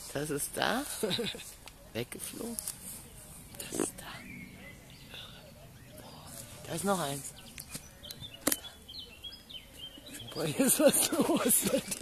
Das ist da. Weggeflogen. Das ist da. Da ist noch eins. Boah, hier ist was los.